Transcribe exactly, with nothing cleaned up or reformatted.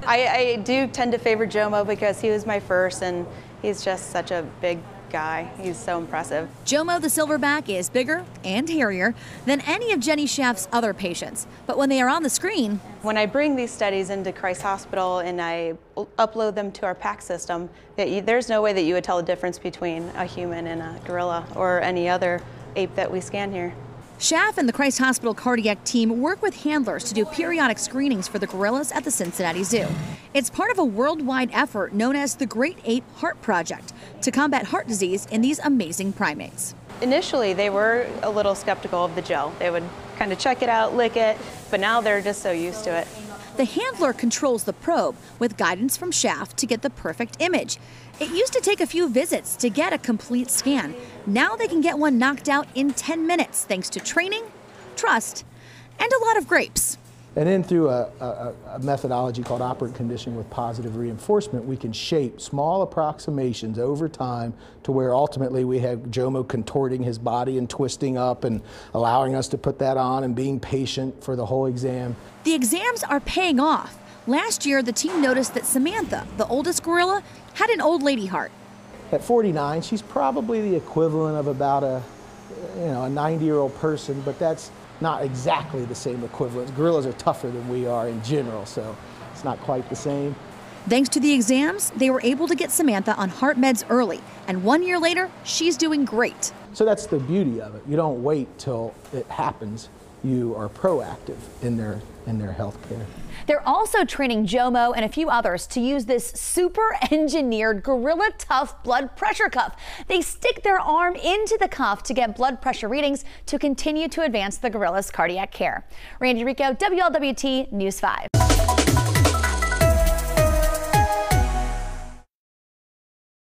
I, I do tend to favor Jomo because he was my first, and he's just such a big guy. He's so impressive. Jomo the silverback is bigger and hairier than any of Jenny Schaff's other patients. But when they are on the screen, when I bring these studies into Christ Hospital and I upload them to our PAC system, that you, there's no way that you would tell the difference between a human and a gorilla or any other ape that we scan here. Schaff and the Christ Hospital cardiac team work with handlers to do periodic screenings for the gorillas at the Cincinnati Zoo. It's part of a worldwide effort known as the Great Ape Heart Project to combat heart disease in these amazing primates. Initially, they were a little skeptical of the gel. They would kind of check it out, lick it, but now they're just so used to it. The handler controls the probe with guidance from Schaff to get the perfect image. It used to take a few visits to get a complete scan. Now they can get one knocked out in ten minutes thanks to training, trust, and a lot of grapes. And then through a, a, a methodology called operant conditioning with positive reinforcement, we can shape small approximations over time to where ultimately we have Jomo contorting his body and twisting up and allowing us to put that on and being patient for the whole exam. The exams are paying off. Last year, the team noticed that Samantha, the oldest gorilla, had an old lady heart. At forty-nine, she's probably the equivalent of about a, you know, a ninety-year-old person, but that's not exactly the same equivalence. Gorillas are tougher than we are in general, so it's not quite the same. Thanks to the exams, they were able to get Samantha on heart meds early, and one year later, she's doing great. So that's the beauty of it. You don't wait till it happens. You are proactive in their in their health care. They're also training Jomo and a few others to use this super engineered Gorilla Tough blood pressure cuff. They stick their arm into the cuff to get blood pressure readings to continue to advance the gorilla's cardiac care. Randy Rico, W L W T News five.